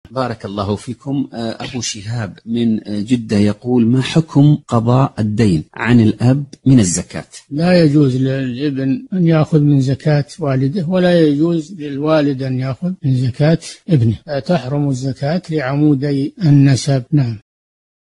بارك الله فيكم. أبو شهاب من جدة يقول: ما حكم قضاء الدين عن الأب من الزكاة؟ لا يجوز للابن أن يأخذ من زكاة والده، ولا يجوز للوالد أن يأخذ من زكاة ابنه، تحرم الزكاة لعمودي النسب. نعم.